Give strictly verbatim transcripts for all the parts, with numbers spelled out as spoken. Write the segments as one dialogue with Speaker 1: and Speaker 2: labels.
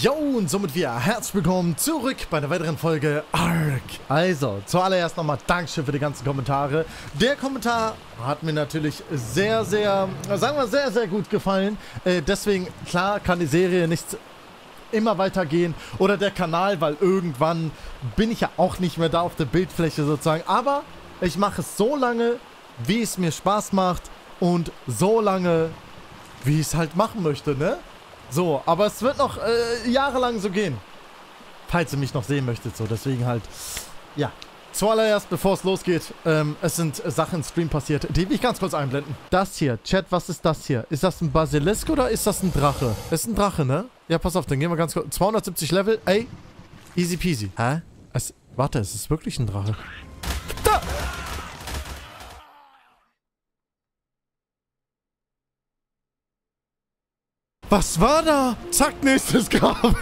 Speaker 1: Jo, und somit wieder herzlich willkommen zurück bei einer weiteren Folge Ark. Also, zuallererst nochmal Dankeschön für die ganzen Kommentare. Der Kommentar hat mir natürlich sehr, sehr, sagen wir sehr, sehr gut gefallen. Äh, deswegen, klar, kann die Serie nicht immer weitergehen oder der Kanal, weil irgendwann bin ich ja auch nicht mehr da auf der Bildfläche sozusagen. Aber ich mache es so lange, wie es mir Spaß macht und so lange, wie ich es halt machen möchte, ne? So, aber es wird noch äh, jahrelang so gehen. Falls ihr mich noch sehen möchtet, so. Deswegen halt, ja. Zuallererst, bevor es losgeht, ähm, es sind äh, Sachen im Stream passiert, die will ich ganz kurz einblenden. Das hier, Chat, was ist das hier? Ist das ein Basilisk oder ist das ein Drache? Das ist ein Drache, ne? Ja, pass auf, dann gehen wir ganz kurz. zweihundertsiebzig Level, ey. Easy peasy. Hä? Es, warte, es ist wirklich ein Drache. Da! Was war da? Zack, nächstes Grab.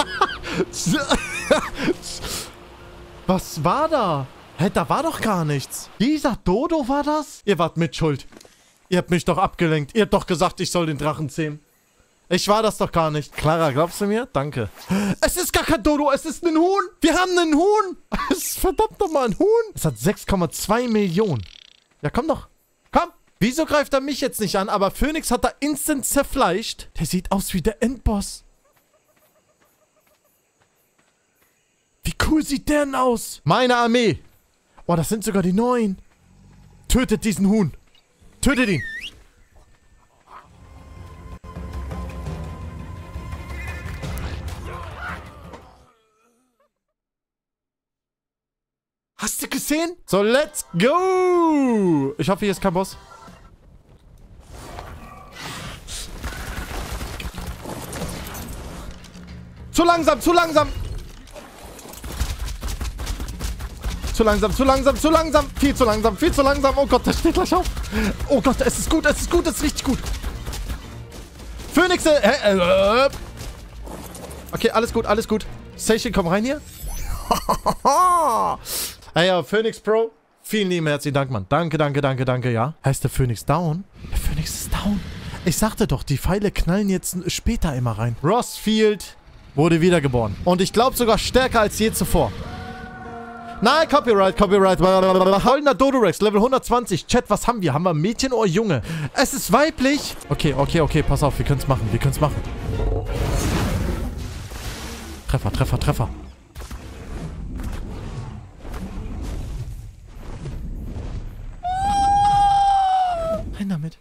Speaker 1: Was war da? Hä, da war doch gar nichts. Dieser Dodo war das? Ihr wart mitschuld. Ihr habt mich doch abgelenkt. Ihr habt doch gesagt, ich soll den Drachen zähmen. Ich war das doch gar nicht. Clara, glaubst du mir? Danke. Es ist gar kein Dodo, es ist ein Huhn. Wir haben einen Huhn. Es ist verdammt nochmal ein Huhn. Es hat sechs Komma zwei Millionen. Ja, komm doch. Komm. Wieso greift er mich jetzt nicht an? Aber Phoenix hat da instant zerfleischt. Der sieht aus wie der Endboss. Wie cool sieht der denn aus? Meine Armee. Oh, das sind sogar die neuen. Tötet diesen Huhn. Tötet ihn. Hast du gesehen? So, let's go. Ich hoffe, hier ist kein Boss. Zu langsam, zu langsam. Zu langsam, zu langsam, zu langsam. Viel zu langsam, viel zu langsam. Oh Gott, das steht gleich auf. Oh Gott, es ist gut, es ist gut, es ist richtig gut. Phönixe. Äh, äh. Okay, alles gut, alles gut. Seishin, komm rein hier. Ey, ja, Phoenix Pro. Vielen lieben herzlichen Dank, Mann. Danke, danke, danke, danke, ja. Heißt der Phoenix down? Der Phoenix ist down. Ich sagte doch, die Pfeile knallen jetzt später immer rein. Rossfield wurde wiedergeboren. Und ich glaube sogar stärker als je zuvor. Nein, Copyright, Copyright. Holender Dodorex, Level hundertzwanzig. Chat, was haben wir? Haben wir Mädchen oder Junge? Es ist weiblich. Okay, okay, okay, pass auf. Wir können es machen, wir können es machen. Treffer, Treffer, Treffer. Rein damit.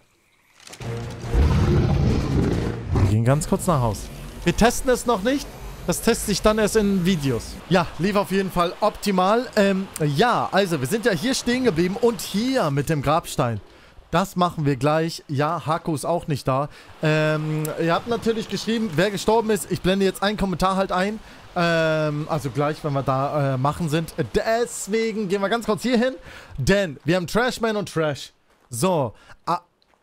Speaker 1: Wir gehen ganz kurz nach Haus. Wir testen es noch nicht. Das teste ich dann erst in Videos. Ja, lief auf jeden Fall optimal. Ähm, ja, also wir sind ja hier stehen geblieben und hier mit dem Grabstein. Das machen wir gleich. Ja, Haku ist auch nicht da. Ähm, ihr habt natürlich geschrieben, wer gestorben ist. Ich blende jetzt einen Kommentar halt ein. Ähm, also gleich, wenn wir da äh, machen sind. Deswegen gehen wir ganz kurz hier hin. Denn wir haben Trashman und Trash. So. Ah.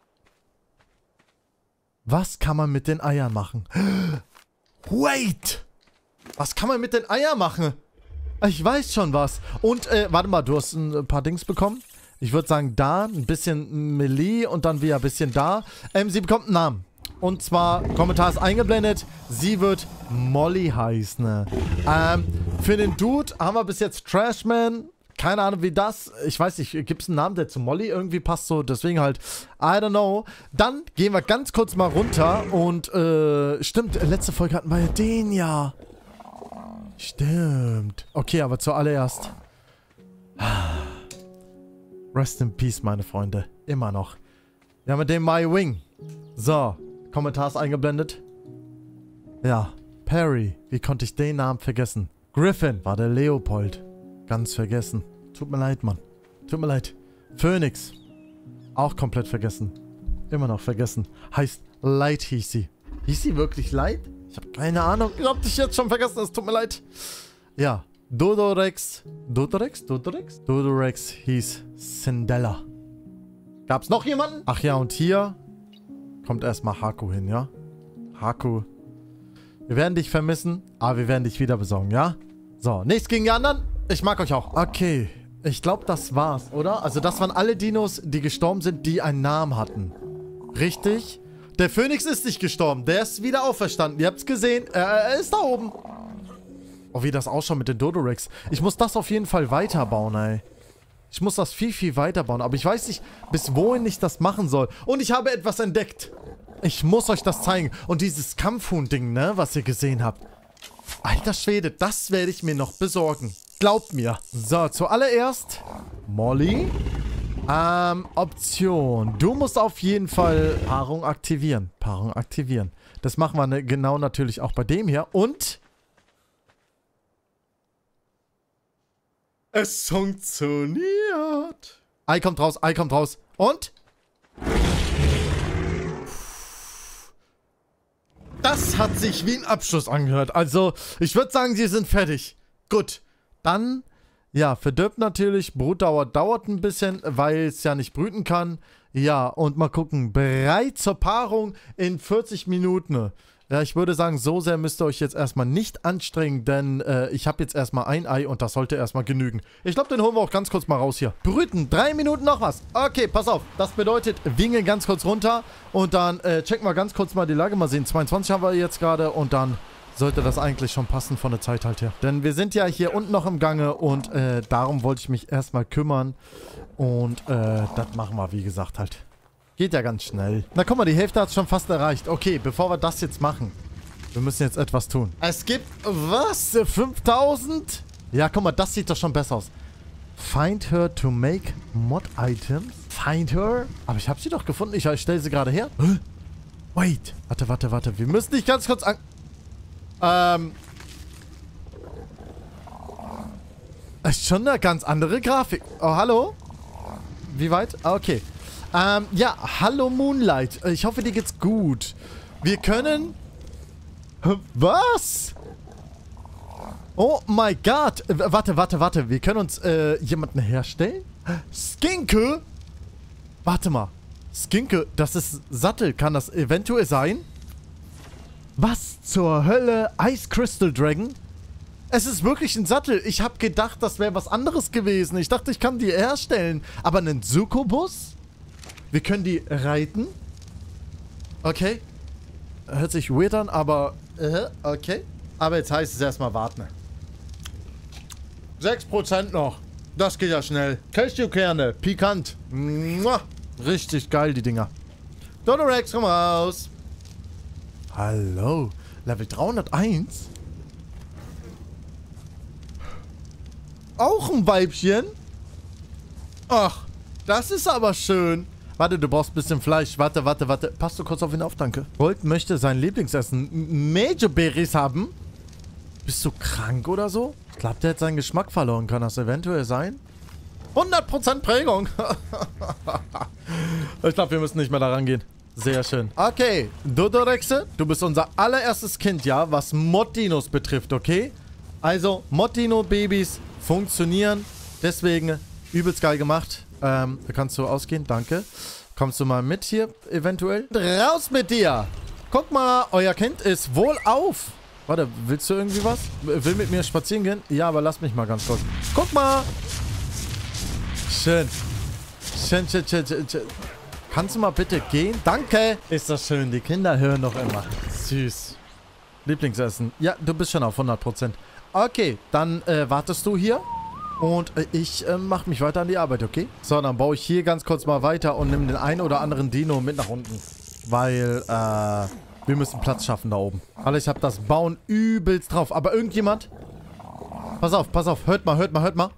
Speaker 1: Was kann man mit den Eiern machen? Wait! Was kann man mit den Eiern machen? Ich weiß schon was. Und, äh, warte mal, du hast ein paar Dings bekommen. Ich würde sagen, da, ein bisschen Melee und dann wieder ein bisschen da. Ähm, sie bekommt einen Namen. Und zwar, Kommentar ist eingeblendet, sie wird Molly heißen. Ähm, für den Dude haben wir bis jetzt Trashman. Keine Ahnung, wie das, ich weiß nicht, gibt es einen Namen, der zu Molly irgendwie passt, so, deswegen halt, I don't know. Dann gehen wir ganz kurz mal runter und, äh, stimmt, letzte Folge hatten wir ja den, ja. Stimmt. Okay, aber zuallererst. Rest in Peace, meine Freunde. Immer noch. Wir haben den My Wing. So, Kommentar ist eingeblendet. Ja, Perry, wie konnte ich den Namen vergessen? Griffin war der Leopold. Ganz vergessen. Tut mir leid, Mann. Tut mir leid. Phoenix. Auch komplett vergessen. Immer noch vergessen. Heißt Light hieß sie. Hieß sie wirklich Light? Ich habe keine Ahnung. Ich hab dich jetzt schon vergessen. Es tut mir leid. Ja. Dodorex. Dodorex? Dodorex? Dodorex hieß Cinderella. Gab's noch jemanden? Ach ja, und hier kommt erstmal Haku hin, ja? Haku. Wir werden dich vermissen, aber wir werden dich wieder besorgen, ja? So, nichts gegen die anderen. Ich mag euch auch. Okay, ich glaube, das war's, oder? Also das waren alle Dinos, die gestorben sind, die einen Namen hatten. Richtig? Der Phönix ist nicht gestorben. Der ist wieder auferstanden. Ihr habt's gesehen. Er, er ist da oben. Oh, wie das ausschaut mit den Dodorex. Ich muss das auf jeden Fall weiterbauen, ey. Ich muss das viel, viel weiterbauen. Aber ich weiß nicht, bis wohin ich das machen soll. Und ich habe etwas entdeckt. Ich muss euch das zeigen. Und dieses Kampfhuhn-Ding, ne, was ihr gesehen habt. Alter Schwede, das werde ich mir noch besorgen. Glaubt mir. So, zuallererst Molly. Ähm, Option. Du musst auf jeden Fall Paarung aktivieren. Paarung aktivieren. Das machen wir ne, genau natürlich auch bei dem hier. Und es funktioniert. Ei kommt raus, Ei kommt raus. Und? Das hat sich wie ein Abschluss angehört. Also, ich würde sagen, sie sind fertig. Gut. Dann, ja, verdirbt natürlich. Brutdauer dauert ein bisschen, weil es ja nicht brüten kann. Ja, und mal gucken. Bereit zur Paarung in vierzig Minuten. Ja, ich würde sagen, so sehr müsst ihr euch jetzt erstmal nicht anstrengen, denn äh, ich habe jetzt erstmal ein Ei und das sollte erstmal genügen. Ich glaube, den holen wir auch ganz kurz mal raus hier. Brüten, drei Minuten noch was. Okay, pass auf. Das bedeutet, wingeln ganz kurz runter und dann äh, checken wir ganz kurz mal die Lage. Mal sehen, zweiundzwanzig haben wir jetzt gerade und dann sollte das eigentlich schon passen von der Zeit halt her. Denn wir sind ja hier unten noch im Gange und äh, darum wollte ich mich erstmal kümmern und äh, das machen wir, wie gesagt, halt. Geht ja ganz schnell. Na guck mal, die Hälfte hat es schon fast erreicht. Okay, bevor wir das jetzt machen. Wir müssen jetzt etwas tun. Es gibt, was? fünftausend? Ja, guck mal, das sieht doch schon besser aus. Find her to make mod items. Find her? Aber ich habe sie doch gefunden. Ich, ich stelle sie gerade her. Hä? Wait. Warte, warte, warte. Wir müssen nicht ganz kurz an... Ähm... Ist schon eine ganz andere Grafik. Oh, hallo? Wie weit? Ah, okay. Ähm, ja, hallo Moonlight. Ich hoffe, dir geht's gut. Wir können... Was? Oh mein Gott. Warte, warte, warte. Wir können uns, äh, jemanden herstellen? Skinke? Warte mal. Skinke, das ist Sattel. Kann das eventuell sein? Was zur Hölle? Ice Crystal Dragon? Es ist wirklich ein Sattel. Ich habe gedacht, das wäre was anderes gewesen. Ich dachte, ich kann die herstellen. Aber einen Succubus? Wir können die reiten. Okay. Hört sich weird an, aber... Äh, okay. Aber jetzt heißt es erstmal warten. sechs Prozent noch. Das geht ja schnell. Cashewkerne. Pikant. Mua. Richtig geil, die Dinger. Dodorex, komm raus. Hallo. Level dreihunderteins. Auch ein Weibchen? Ach, das ist aber schön. Warte, du brauchst ein bisschen Fleisch. Warte, warte, warte. Passt du kurz auf ihn auf, danke. Gold möchte sein Lieblingsessen Major Berries haben. Bist du krank oder so? Ich glaube, der hat seinen Geschmack verloren. Kann das eventuell sein? hundert Prozent Prägung. Ich glaube, wir müssen nicht mehr daran gehen. Sehr schön. Okay, Dodorexe, du bist unser allererstes Kind, ja, was Mod-Dinos betrifft, okay? Also, Mod-Dino-Babys funktionieren. Deswegen übelst geil gemacht. Ähm, da kannst du ausgehen, danke. Kommst du mal mit hier, eventuell? Raus mit dir! Guck mal, euer Kind ist wohlauf. Warte, willst du irgendwie was? Will mit mir spazieren gehen? Ja, aber lass mich mal ganz kurz. Guck mal! Schön. Schön, schön, schön, schön, schön. Kannst du mal bitte gehen? Danke! Ist das schön, die Kinder hören noch immer. Süß. Lieblingsessen. Ja, du bist schon auf hundert Prozent. Okay, dann äh, wartest du hier. Und äh, ich äh, mache mich weiter an die Arbeit, okay? So, dann baue ich hier ganz kurz mal weiter und nehme den einen oder anderen Dino mit nach unten. Weil, äh, wir müssen Platz schaffen da oben. Alter, ich habe das Bauen übelst drauf. Aber irgendjemand... Pass auf, pass auf. Hört mal, hört mal, hört mal.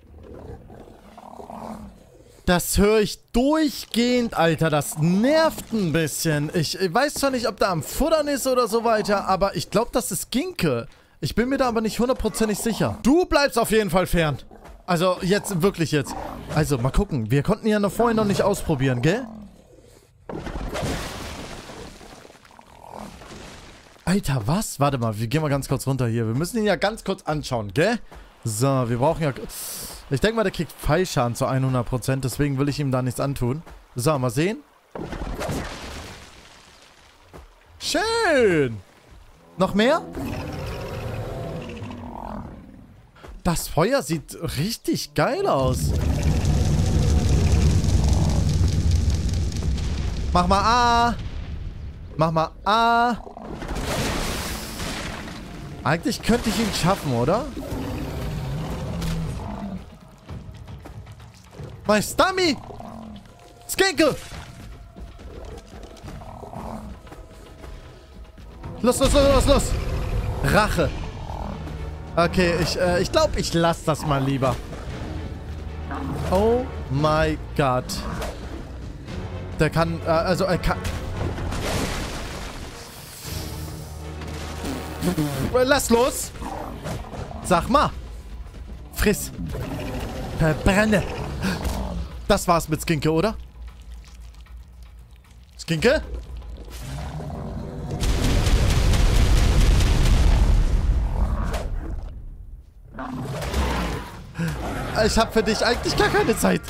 Speaker 1: Das höre ich durchgehend, Alter. Das nervt ein bisschen. Ich, ich weiß zwar nicht, ob da am Futtern ist oder so weiter, aber ich glaube, das ist Ginke. Ich bin mir da aber nicht hundertprozentig sicher. Du bleibst auf jeden Fall fern. Also, jetzt, wirklich jetzt. Also, mal gucken. Wir konnten ja noch vorhin noch nicht ausprobieren, gell? Alter, was? Warte mal, wir gehen mal ganz kurz runter hier. Wir müssen ihn ja ganz kurz anschauen, gell? So, wir brauchen ja... Ich denke mal, der kriegt Pfeilschaden zu hundert Prozent. Deswegen will ich ihm da nichts antun. So, mal sehen. Schön! Noch mehr? Das Feuer sieht richtig geil aus. Mach mal A. Mach mal A. Eigentlich könnte ich ihn schaffen, oder? Mein Stummy! Skinke! Los, los, los, los, los! Rache! Okay, ich, äh, ich glaube, ich lasse das mal lieber. Oh my God. Der kann, äh, also er kann... Lass los! Sag mal! Friss! Verbrenne! Das war's mit Skinke, oder? Skinke? Ich hab für dich eigentlich gar keine Zeit.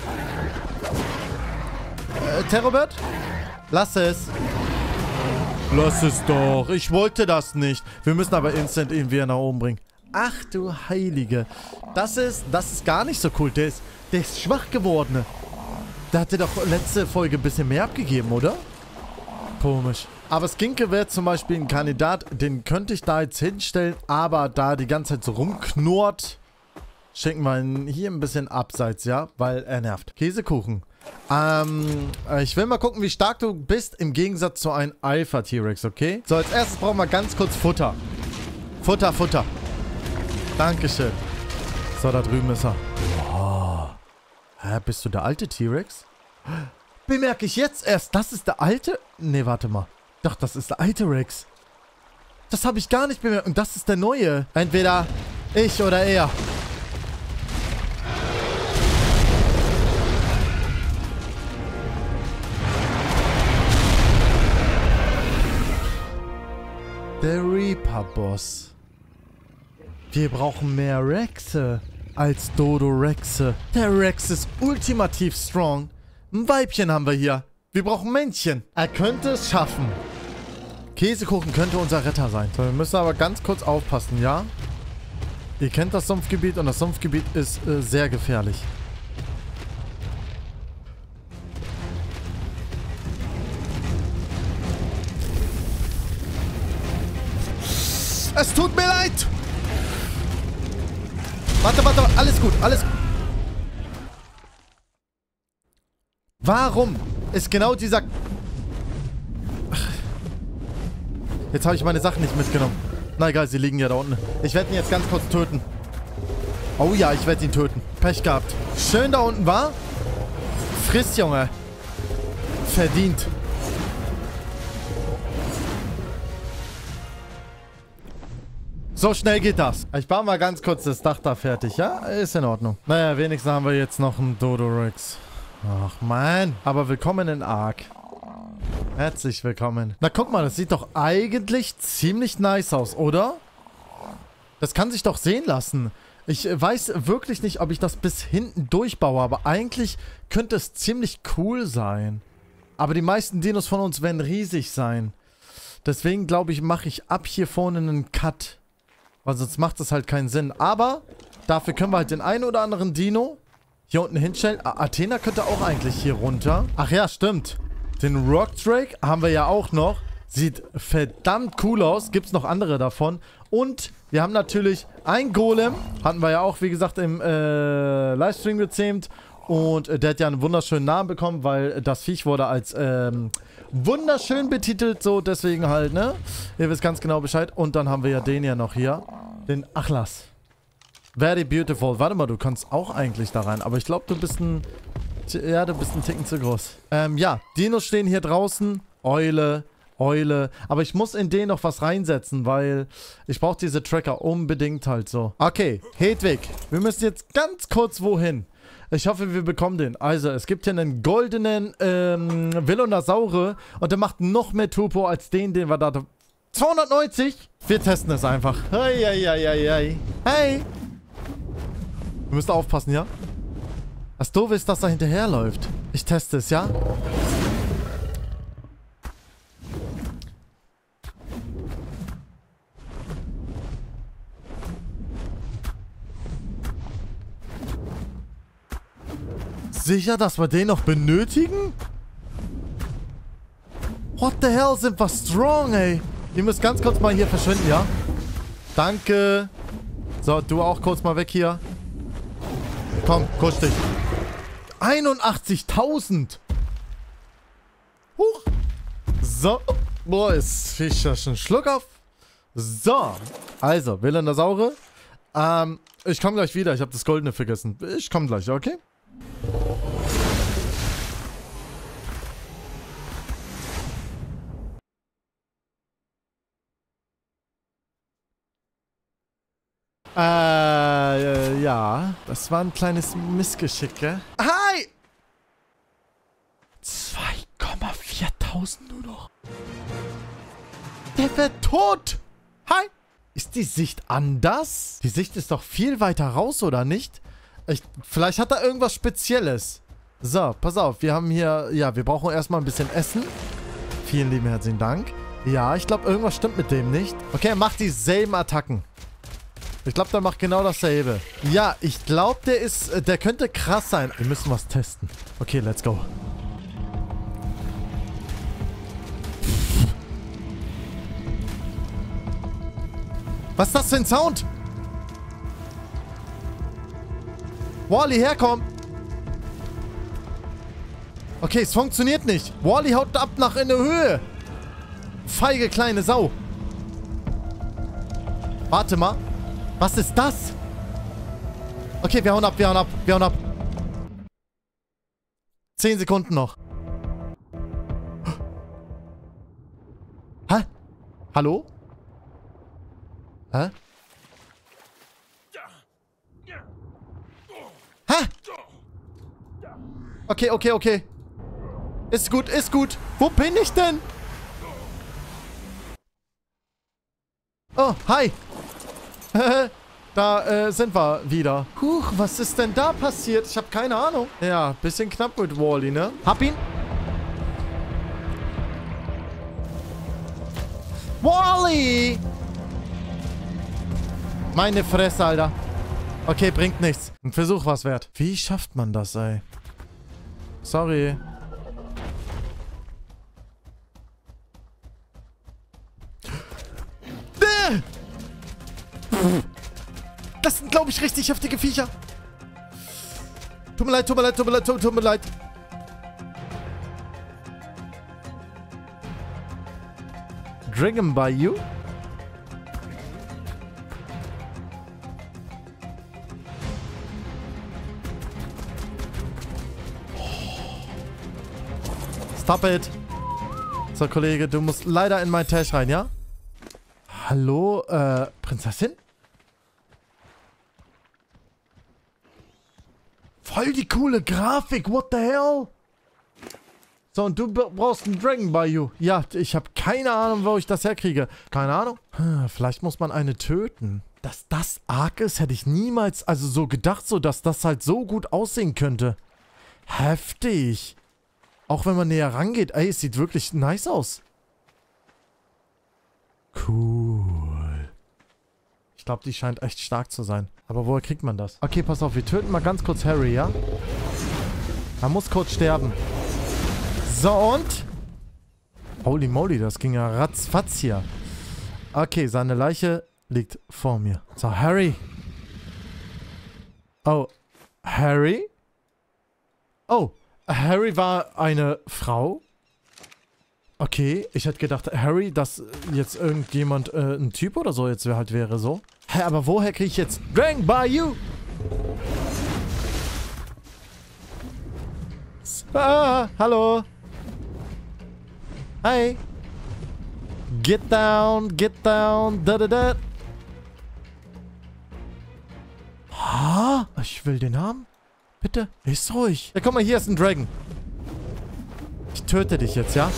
Speaker 1: Äh, Terrorbird? Lass es. Lass es doch. Ich wollte das nicht. Wir müssen aber instant ihn wieder nach oben bringen. Ach du Heilige. Das ist, das ist gar nicht so cool. Der ist, der ist schwach geworden. Der hatte doch letzte Folge ein bisschen mehr abgegeben, oder? Komisch. Aber Skinke wäre zum Beispiel ein Kandidat, den könnte ich da jetzt hinstellen, aber da die ganze Zeit so rumknurrt, schicken wir ihn hier ein bisschen abseits, ja? Weil er nervt. Käsekuchen. Ähm, ich will mal gucken, wie stark du bist im Gegensatz zu einem Alpha-T-Rex, okay? So, als erstes brauchen wir ganz kurz Futter. Futter, Futter. Dankeschön. So, da drüben ist er. Oh. Hä, bist du der alte T-Rex? Bemerke ich jetzt erst, das ist der alte... Nee, warte mal. Doch, das ist der alte Rex. Das habe ich gar nicht bemerkt. Und das ist der neue. Entweder ich oder er. Der Reaper-Boss. Wir brauchen mehr Rexe als Dodo-Rexe. Der Rex ist ultimativ strong. Ein Weibchen haben wir hier. Wir brauchen Männchen. Er könnte es schaffen. Käsekuchen könnte unser Retter sein. So, wir müssen aber ganz kurz aufpassen, ja? Ihr kennt das Sumpfgebiet und das Sumpfgebiet ist äh, sehr gefährlich. Es tut mir leid! Warte, warte, alles gut, alles gut. Warum ist genau dieser... Ach. Jetzt habe ich meine Sachen nicht mitgenommen. Na egal, sie liegen ja da unten. Ich werde ihn jetzt ganz kurz töten. Oh ja, ich werde ihn töten. Pech gehabt. Schön da unten war. Friss, Junge. Verdient. So schnell geht das. Ich baue mal ganz kurz das Dach da fertig, ja? Ist in Ordnung. Naja, wenigstens haben wir jetzt noch einen Dodo-Rex. Ach, Mann. Aber willkommen in Ark. Herzlich willkommen. Na, guck mal, das sieht doch eigentlich ziemlich nice aus, oder? Das kann sich doch sehen lassen. Ich weiß wirklich nicht, ob ich das bis hinten durchbaue, aber eigentlich könnte es ziemlich cool sein. Aber die meisten Dinos von uns werden riesig sein. Deswegen, glaube ich, mache ich ab hier vorne einen Cut. Weil sonst macht das halt keinen Sinn. Aber dafür können wir halt den einen oder anderen Dino hier unten hinstellen. A Athena könnte auch eigentlich hier runter. Ach ja, stimmt. Den Rock Drake haben wir ja auch noch. Sieht verdammt cool aus. Gibt es noch andere davon. Und wir haben natürlich ein Golem. Hatten wir ja auch, wie gesagt, im äh, Livestream gezähmt. Und äh, der hat ja einen wunderschönen Namen bekommen, weil das Viech wurde als ähm, wunderschön betitelt. So, deswegen halt, ne? Ihr wisst ganz genau Bescheid. Und dann haben wir ja den ja noch hier. Den Achlas. Very beautiful. Warte mal, du kannst auch eigentlich da rein. Aber ich glaube, du bist ein... Ja, du bist ein Ticken zu groß. Ähm, ja. Dinos stehen hier draußen. Eule, Eule. Aber ich muss in den noch was reinsetzen, weil ich brauche diese Tracker unbedingt halt so. Okay, Hedwig. Wir müssen jetzt ganz kurz wohin. Ich hoffe, wir bekommen den. Also, es gibt hier einen goldenen ähm, Velonasaure und der macht noch mehr Turbo als den, den wir da... zweihundertneunzig? Wir testen es einfach. Hey, hey, hey, hey, hey. Hey! Wir müssen aufpassen, ja? Das Doofe ist, dass da hinterherläuft. Ich teste es, ja? Sicher, dass wir den noch benötigen? What the hell, sind wir strong, ey. Ihr müsst ganz kurz mal hier verschwinden, ja? Danke. So, du auch kurz mal weg hier. Komm, kusch dich. einundachtzigtausend. Huch. So. Boah, ist Fischer schon Schluck auf. So. Also, Willendersaure. Ähm, ich komme gleich wieder. Ich habe das Goldene vergessen. Ich komme gleich, okay? Äh, ja. Das war ein kleines Missgeschick, gell? Hi! zwei Komma viertausend nur noch. Der wird tot! Hi! Ist die Sicht anders? Die Sicht ist doch viel weiter raus, oder nicht? Ich, vielleicht hat er irgendwas Spezielles. So, pass auf. Wir haben hier... Ja, wir brauchen erstmal ein bisschen Essen. Vielen lieben herzlichen Dank. Ja, ich glaube, irgendwas stimmt mit dem nicht. Okay, er macht dieselben Attacken. Ich glaube, der macht genau dasselbe. Ja, ich glaube, der ist... Der könnte krass sein. Wir müssen was testen. Okay, let's go. Was ist das für ein Sound? Wally, herkomm. Okay, es funktioniert nicht. Wally haut ab nach in der Höhe. Feige kleine Sau. Warte mal. Was ist das? Okay, wir hauen ab, wir hauen ab, wir hauen ab. Zehn Sekunden noch. Hä? Hallo? Hä? Hä? Okay, okay, okay. Ist gut, ist gut. Wo bin ich denn? Oh, hi. Da äh, sind wir wieder. Huch, was ist denn da passiert? Ich habe keine Ahnung. Ja, bisschen knapp mit Wally, ne? Hab ihn. Wally! Meine Fresse, Alter. Okay, bringt nichts. Ein Versuch was wert. Wie schafft man das, ey? Sorry. Das sind, glaube ich, richtig heftige Viecher. Tut mir leid, tut mir leid, tut mir leid, tut, tut mir leid. Dragon Bayou? Stop it. So, Kollege, du musst leider in mein Tash rein, ja? Hallo, äh, Prinzessin? Voll die coole Grafik, what the hell? So, und du brauchst einen Dragon Bayou. Ja, ich habe keine Ahnung, wo ich das herkriege. Keine Ahnung. Hm, vielleicht muss man eine töten. Dass das arg ist, hätte ich niemals, also so gedacht, so dass das halt so gut aussehen könnte. Heftig. Auch wenn man näher rangeht. Ey, es sieht wirklich nice aus. Cool. Ich glaube, die scheint echt stark zu sein. Aber woher kriegt man das? Okay, pass auf. Wir töten mal ganz kurz Harry, ja? Er muss kurz sterben. So, und? Holy moly, das ging ja ratzfatz hier. Okay, seine Leiche liegt vor mir. So, Harry. Oh, Harry? Oh, Harry war eine Frau? Okay, ich hätte gedacht, Harry, dass jetzt irgendjemand, äh, ein Typ oder so jetzt halt wäre so. Hä, aber woher kriege ich jetzt Dragon Bayou? Ah, hallo. Hi. Get down, get down, da da da. Ha? Ich will den haben. Bitte, ist ruhig. Ja, guck mal, hier ist ein Dragon. Ich töte dich jetzt, ja?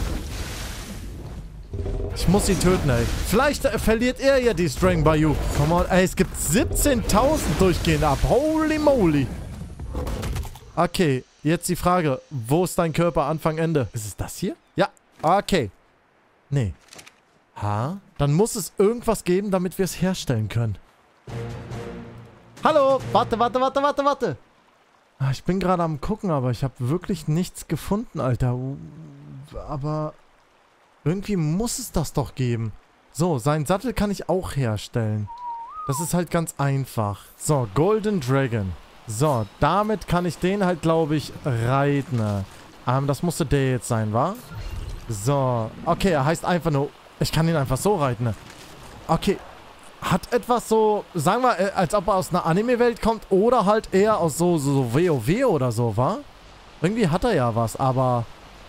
Speaker 1: Ich muss ihn töten, ey. Vielleicht äh, verliert er ja die Dragon Bayou. Come on, ey, es gibt siebzehntausend durchgehend ab. Holy moly. Okay, jetzt die Frage. Wo ist dein Körper Anfang, Ende? Ist es das hier? Ja, okay. Nee. Ha? Dann muss es irgendwas geben, damit wir es herstellen können. Hallo, warte, warte, warte, warte, warte. Ah, ich bin gerade am gucken, aber ich habe wirklich nichts gefunden, Alter. Aber... Irgendwie muss es das doch geben. So, seinen Sattel kann ich auch herstellen. Das ist halt ganz einfach. So, Golden Dragon. So, damit kann ich den halt, glaube ich, reiten. Ähm, das musste der jetzt sein, wa? So, okay, er heißt einfach nur... Ich kann ihn einfach so reiten. Okay, hat etwas so... Sagen wir, als ob er aus einer Anime-Welt kommt oder halt eher aus so, so, so WoW oder so, wa? Irgendwie hat er ja was, aber...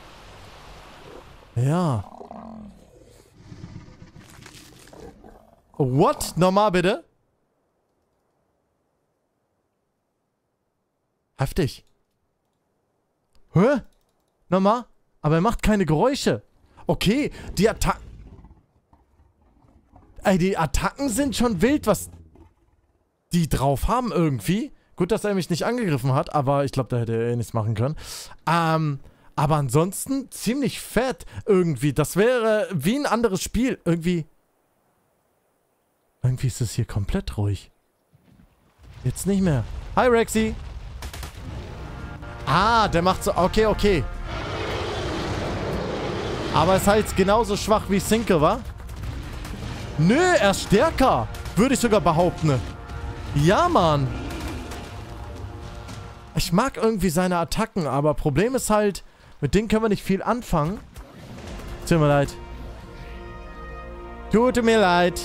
Speaker 1: Ja. What? Nochmal bitte? Heftig. Hä? Nochmal? Aber er macht keine Geräusche. Okay, die Attacken... Ey, die Attacken sind schon wild, was die drauf haben irgendwie. Gut, dass er mich nicht angegriffen hat, aber ich glaube, da hätte er eh nichts machen können. Ähm, aber ansonsten ziemlich fett irgendwie. Das wäre wie ein anderes Spiel. Irgendwie... Irgendwie ist es hier komplett ruhig. Jetzt nicht mehr. Hi, Rexy. Ah, der macht so... Okay, okay. Aber ist halt genauso schwach wie Cinque, wa? Nö, er ist stärker. Würde ich sogar behaupten. Ja, Mann. Ich mag irgendwie seine Attacken, aber Problem ist halt, mit denen können wir nicht viel anfangen. Tut mir leid. Tut mir leid.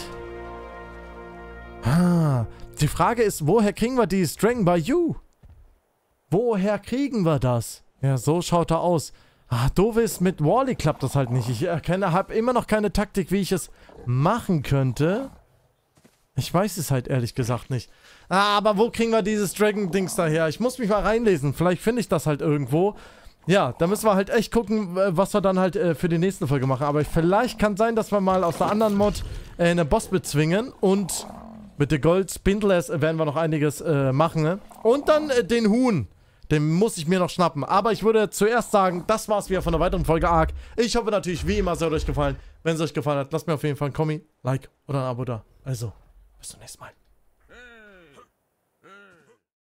Speaker 1: Ah, die Frage ist, woher kriegen wir die Dragon by You? Woher kriegen wir das? Ja, so schaut er aus. Ah, doof ist, mit Wally klappt das halt nicht. Ich erkenne, habe immer noch keine Taktik, wie ich es machen könnte. Ich weiß es halt ehrlich gesagt nicht. Ah, aber wo kriegen wir dieses Dragon-Dings daher? Ich muss mich mal reinlesen. Vielleicht finde ich das halt irgendwo. Ja, da müssen wir halt echt gucken, was wir dann halt äh, für die nächste Folge machen. Aber vielleicht kann sein, dass wir mal aus der anderen Mod äh, eine Boss bezwingen. Und mit der Gold Spindlers werden wir noch einiges äh, machen. Ne? Und dann äh, den Huhn. Den muss ich mir noch schnappen. Aber ich würde zuerst sagen, das war's wieder von der weiteren Folge Ark. Ich hoffe natürlich, wie immer, es hat euch gefallen. Wenn es euch gefallen hat, lasst mir auf jeden Fall ein Kommi, Like oder ein Abo da. Also, bis zum nächsten Mal.